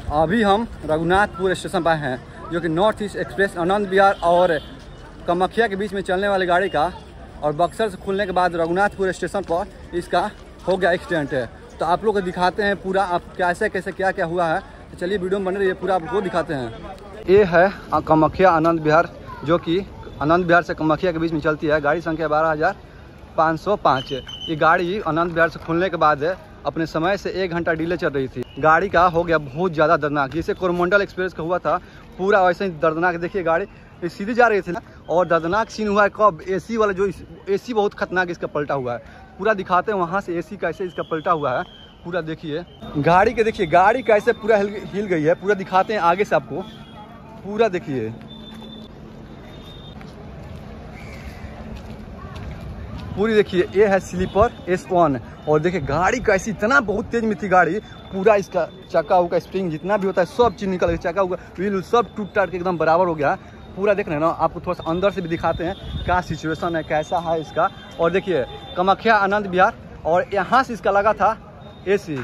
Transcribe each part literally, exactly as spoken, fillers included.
अभी हम रघुनाथपुर स्टेशन पर हैं, जो कि North East Express Anand Vihar और कामाख्या के बीच में चलने वाली गाड़ी का, और बक्सर से खुलने के बाद रघुनाथपुर स्टेशन पर इसका हो गया एक्सीडेंट है। तो आप लोग को दिखाते हैं पूरा आप कैसे कैसे क्या क्या हुआ है। तो चलिए वीडियो में बने रहिए, पूरा आपको दिखाते हैं। ये है कामाख्या आनंद विहार, जो कि आनंद विहार से कामाख्या के बीच में चलती है। गाड़ी संख्या बारह हज़ार पाँच सौ पाँच। ये गाड़ी आनंद विहार से खुलने के बाद अपने समय से एक घंटा डिले चल रही थी। गाड़ी का हो गया बहुत ज़्यादा दर्दनाक, जैसे कोरोमंडल एक्सप्रेस का हुआ था पूरा वैसे ही दर्दनाक। देखिए गाड़ी सीधी जा रही थी ना, और दर्दनाक सीन हुआ है कब, एसी वाला जो एसी बहुत खतरनाक इसका पलटा हुआ है। पूरा दिखाते हैं वहाँ से एसी कैसे इसका पलटा हुआ है। पूरा देखिए गाड़ी के, देखिए गाड़ी कैसे पूरा हिल हिल गई है। पूरा दिखाते हैं आगे से आपको, पूरा देखिए पूरी देखिए। ये है स्लीपर एस वन, और देखिए गाड़ी कैसी इतना बहुत तेज में थी गाड़ी। पूरा इसका चक्का उका स्प्रिंग जितना भी होता है सब चीज़ निकल गया, चक्का उका व्हील सब टूट टाट के एकदम बराबर हो गया। पूरा देख रहे हैं ना, आपको थोड़ा सा अंदर से भी दिखाते हैं क्या सिचुएशन है, कैसा है इसका। और देखिए कामाख्या आनंद विहार, और यहाँ से इसका लगा था एसी।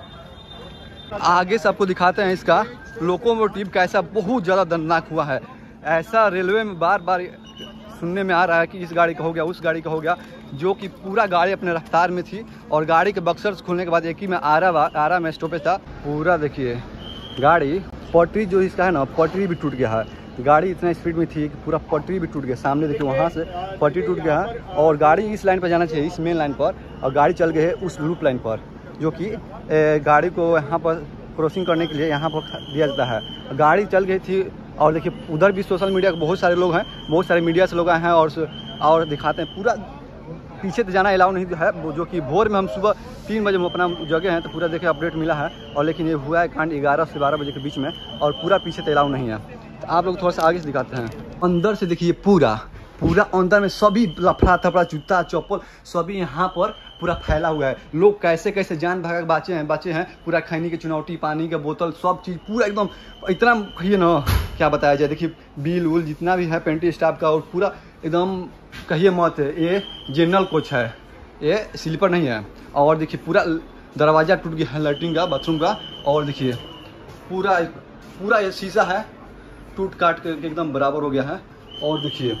आगे से आपको दिखाते हैं इसका लोकोमोटिव कैसा बहुत ज़्यादा दर्दनाक हुआ है। ऐसा रेलवे में बार बार सुनने में आ रहा है कि इस गाड़ी का हो गया, उस गाड़ी का हो गया, जो कि पूरा गाड़ी अपने रफ्तार में थी। और गाड़ी के बक्सर से खुलने के बाद एक ही में आरा आरा में स्टॉपेज था। पूरा देखिए गाड़ी पटरी जो इसका है ना, पटरी भी टूट गया है। गाड़ी इतना स्पीड में थी कि पूरा पटरी भी टूट गया। सामने देखिए वहाँ से पटरी टूट गया है, और गाड़ी इस लाइन पर जाना चाहिए, इस मेन लाइन पर, और गाड़ी चल गई है उस लूप लाइन पर, जो कि गाड़ी को यहाँ पर क्रॉसिंग करने के लिए यहाँ पर दिया जाता है। गाड़ी चल गई थी। और देखिए उधर भी सोशल मीडिया के बहुत सारे लोग हैं, बहुत सारे मीडिया से लोग आए हैं, और और दिखाते हैं। पूरा पीछे तो जाना अलाउ नहीं है, जो कि भोर में हम सुबह तीन बजे हम अपना जगह हैं, तो पूरा देखिए अपडेट मिला है। और लेकिन ये हुआ है कांड ग्यारह से बारह बजे के बीच में, और पूरा पीछे तो अलाउ नहीं है। तो आप लोग थोड़ा सा आगे से दिखाते हैं। अंदर से देखिए पूरा पूरा अंदर में सभी लफड़ा थपड़ा जूता चप्पल सभी यहाँ पर पूरा फैला हुआ है। लोग कैसे कैसे जान भागा के बचे हैं बचे हैं पूरा खैनी की चुनौती, पानी का बोतल, सब चीज़ पूरा एकदम इतना कहिए ना क्या बताया जाए। देखिए बिल उल जितना भी है पेंटी स्टाफ का, और पूरा एकदम कहिए मत। ये जनरल कोच है, ये स्लीपर नहीं है। और देखिए पूरा दरवाज़ा टूट गया है लैट्रिन का, बाथरूम का। और देखिए पूरा पूरा ये शीशा है टूट काट के एकदम बराबर हो गया है। और देखिए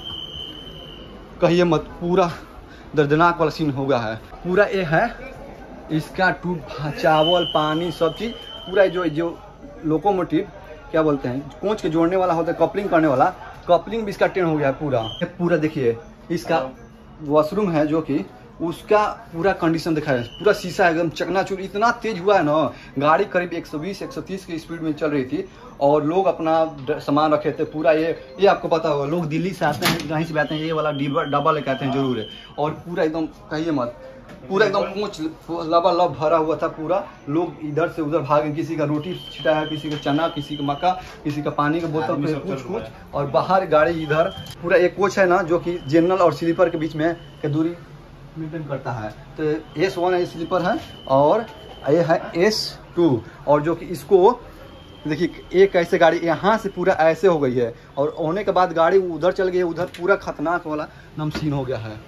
कहिए मत, पूरा दर्दनाक वाला सीन हो गया है। पूरा ये है इसका टूट, चावल पानी सब चीज़ पूरा। जो जो लोकोमोटिव क्या बोलते हैं, कोच के जोड़ने वाला होता है, कपलिंग करने वाला, कपलिंग भी इसका टेढ़ हो गया है पूरा। पूरा देखिए इसका वॉशरूम है, जो कि उसका पूरा कंडीशन दिखा है। पूरा शीशा एकदम चकनाचूर, इतना तेज हुआ है ना। गाड़ी करीब एक सौ बीस एक सौ तीस की स्पीड में चल रही थी, और लोग अपना सामान रखे थे पूरा। ये ये आपको पता होगा, लोग दिल्ली से आते हैं, कहीं से भी आते हैं, ये वाला डब्बा डब्बा लेके आते हैं जरूर है। और पूरा एकदम कहिए मत, पूरा एकदम पूछ लबालब भरा हुआ था पूरा। लोग इधर से उधर भागे, किसी का रोटी छिटा है, किसी का चना, किसी का मक्का, किसी का पानी का बोतल, कुछ कुछ। और बाहर गाड़ी इधर पूरा एक कोच है ना, जो कि जनरल और स्लीपर के बीच में की दूरी मेंटेन करता है। तो एस वन स्लीपर है, और ये है एस टू। और जो कि इसको देखिए एक ऐसे गाड़ी यहाँ से पूरा ऐसे हो गई है, और होने के बाद गाड़ी उधर चल गई है, उधर पूरा खतरनाक वाला नमसीन हो गया है।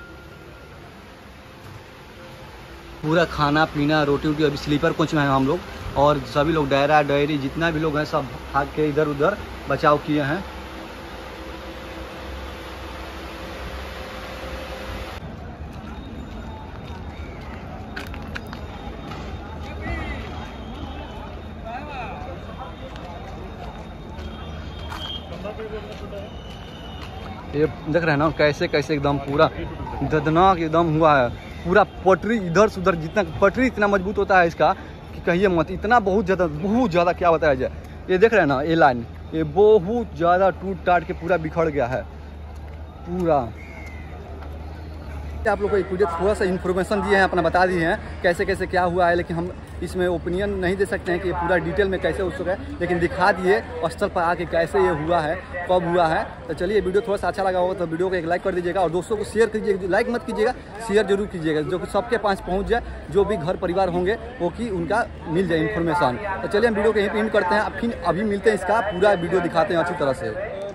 पूरा खाना पीना रोटी वोटी अभी स्लीपर कोच में है हम लोग, और सभी लोग डायरा डायरी जितना भी लोग हैं सब भाग के इधर उधर बचाव किए हैं। ये देख रहे हैं ना कैसे कैसे एकदम पूरा दर्दनाक एकदम हुआ है। पूरा पटरी इधर से उधर, जितना पटरी इतना मजबूत होता है इसका कि कहिए मत, इतना बहुत ज़्यादा बहुत ज़्यादा क्या बताया जाए। ये देख रहे हैं ना ये लाइन, ये बहुत ज़्यादा टूट टाट के पूरा बिखर गया है पूरा। आप लोग को पूरे थोड़ा सा इन्फॉर्मेशन दिए हैं, अपना बता दिए हैं कैसे कैसे क्या हुआ है, लेकिन हम इसमें ओपिनियन नहीं दे सकते हैं कि ये पूरा डिटेल में कैसे हो सका है, लेकिन दिखा दिए स्थल पर आके कैसे ये हुआ है, कब हुआ है। तो चलिए वीडियो थोड़ा सा अच्छा लगा होगा तो वीडियो को एक लाइक कर दीजिएगा, और दोस्तों को शेयर कीजिएगा। लाइक मत कीजिएगा, शेयर जरूर कीजिएगा, जो कि सबके पास पहुँच जाए, जो भी घर परिवार होंगे वो कि उनका मिल जाए इन्फॉर्मेशन। तो चलिए हम वीडियो को यहीं पे एंड करते हैं, फिर अभी मिलते हैं, इसका पूरा वीडियो दिखाते हैं अच्छी तरह से।